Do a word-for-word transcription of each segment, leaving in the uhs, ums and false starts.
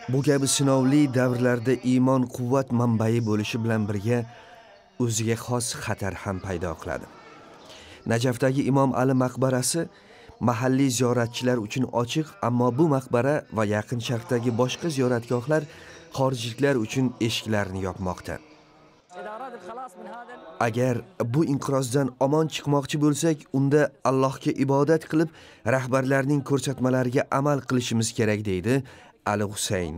Bu kabi sinovli davrlarda iymon quvvat manbai bo'lishi bilan birga o'ziga xos xatar ham paydo qiladi. Najafdagi Imom Ali maqbarasi mahalliy ziyoratchilar uchun ochiq, ammo bu maqbara va yaqin sharqdagi boshqa ziyoratgohlar xorijliklar uchun eshiklarini yopmoqda. Agar bu inqirozdan omon chiqmoqchi bo'lsak, unda Allohga ibodat qilib, rahbarlarning ko'rsatmalariga amal qilishimiz kerak deydi Ali Husayn.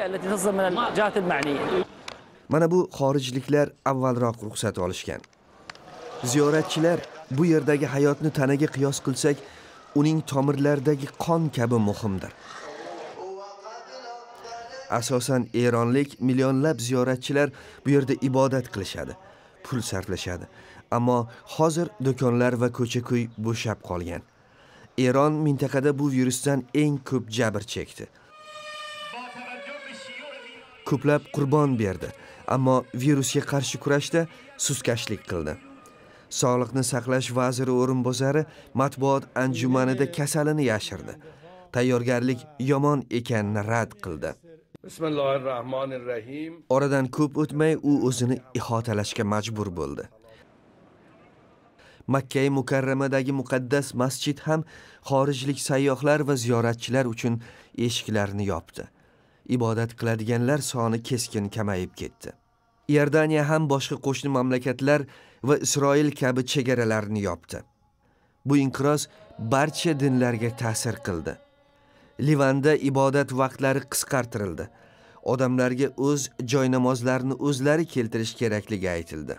Mana bu xorijliklar avvalroq ruxsat olishgan. Ziyoratchilar bu yerdagi hayotni tanaga qiyos qilsak, uning tomirlaridagi qon kabi muhimdir. Asosan eronlik millionlab ziyoratchilar bu yerda ibodat qilishadi, pul sarflashadi. Ammo hozir do'konlar va ko'cha-ko'y bo'shab qolgan. Eron mintaqada bu virusdan eng ko'p jabr chekdi. Ko'plab qurbon berdi, ammo virusga qarshi kurashda suskashlik qildi. Sog'liqni saqlash vaziri o'rinbosari matbuot anjumanida kasalini yashirdi. Tayyorgarlik yomon ekanini rad qildi. Bismillahirrahmanirrahim. Oradan ko'p o'tmay u o'zini ihotalashga majbur bo'ldi. Makka Mukarramadagi muqaddas masjid ham xorijlik sayyohlar va ziyoratchilar uchun eshiklarini yopdi. Ibodat qiladiganlar soni keskin kamayib ketdi. Iordaniya ham boshqa qo'shni mamlakatlar va Isroil kabi chegaralarni yopdi. Bu inqiroz barcha dinlarga ta'sir qildi. Livanda ibodat vaqtlari qisqartirildi. Odamlarga o'z joy namozlarini o'zlari keltirish kerakligi aytildi.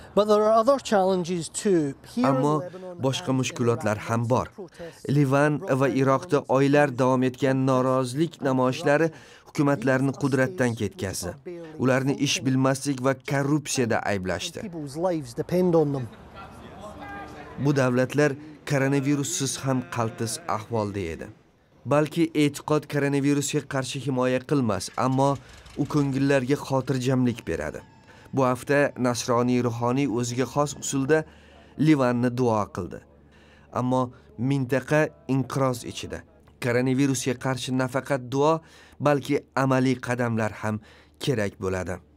Ammo boshqa mushkulotlar ham bor. Livan va Iroqda oylar davom etgan norozilik namoyishlari hukumatlarni qudratdan ketkazdi. Ularni ish bilmaslik va korrupsiyada ayblashdi. Bu davlatlar koronavirussiz ham qaltis ahvolda edi. Balki e'tiqod koronavirusga qarshi himoya qilmas, ammo u ko'ngillarga xotirjamlik beradi. Bu hafta nasroniy ruhoniy o'ziga xos usulda Livanni duo qildi. Ammo mintaqa inqiroz ichida. Koronavirusga qarshi nafaqat duo, balki amaliy qadamlar ham kerak bo'ladi.